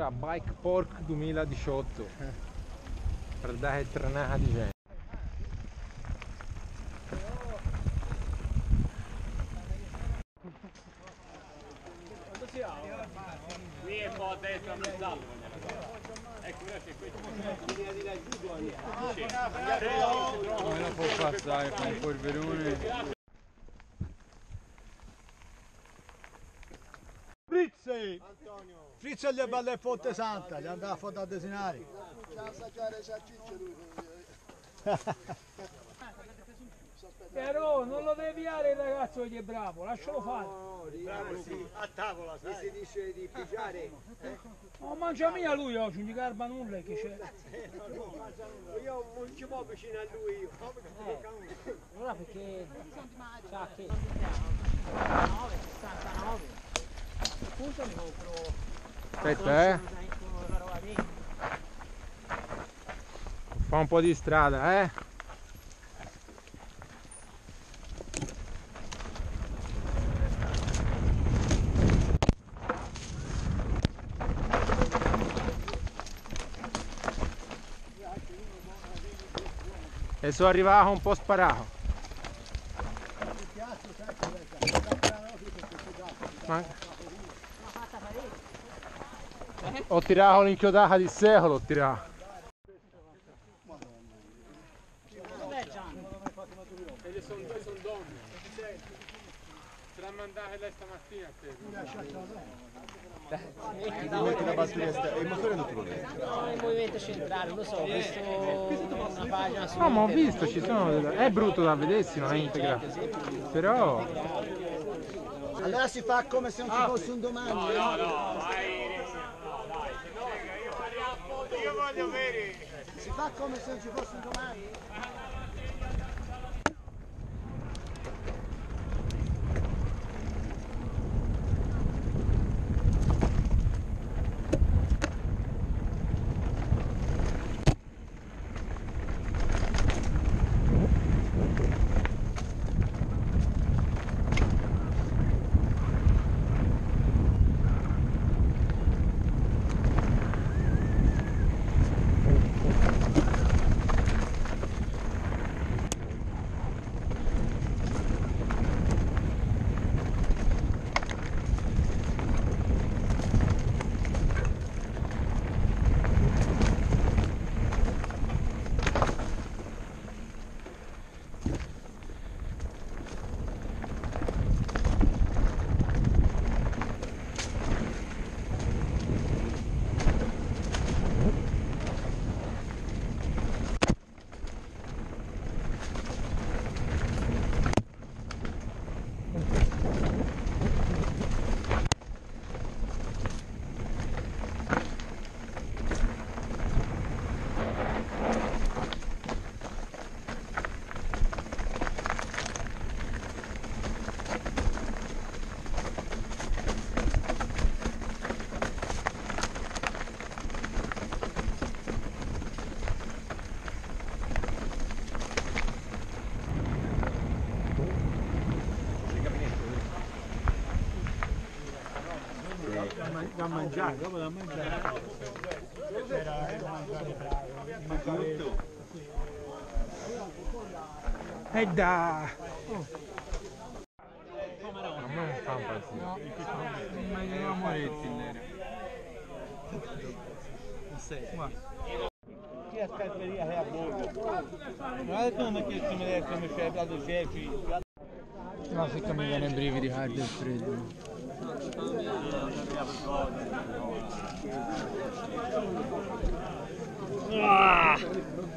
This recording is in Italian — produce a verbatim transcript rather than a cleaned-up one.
a Bike Park duemiladiciotto per dare tranata di gente. Qui è un po' a destra a mezz'allo. Ecco, grazie a questo. Come lo può passare con il polverone? Frizzi! Frizzi gli balle a Fonte Santa, gli andava a foto a desinare. C'ha assaggiare salsicce lui. Però non lo devi viare il ragazzo che è bravo, lascialo fare. Bravo, sì. A tavola, sai. Si dice di pigiare. Non mangia mia lui oggi, non gli garba nulla che c'è. Io non ci può vicino a lui io. Allora perché sa che sessantanove appunto mi compro. Aspetta eh. Fa un po' di strada eh. E sono arrivato un po' sparato. Ma... ho tirato l'inchiodata di secolo, ho tirato. E sono due sono donne. Ce l'ha mandata lei stamattina a te. Il motore non te lo vede. No, il movimento centrale, lo so, ho visto una pagina su. No, ma ho visto, ci sono. È brutto da vedersi, non è integrato. Però. Allora si fa come se non ci fosse un domani. No, no, no, vai. Io voglio vedere. Si fa come se non ci fosse un domani. Da mangiare, dopo da mangiare. E da! A me non fa impazzire. No, immaginiamo Moretti nere. Chi a scarperia è a bordo? Guarda come che si mi come c'è il plato chefe. No, se mi viene brividi caldo e freddo. Ah!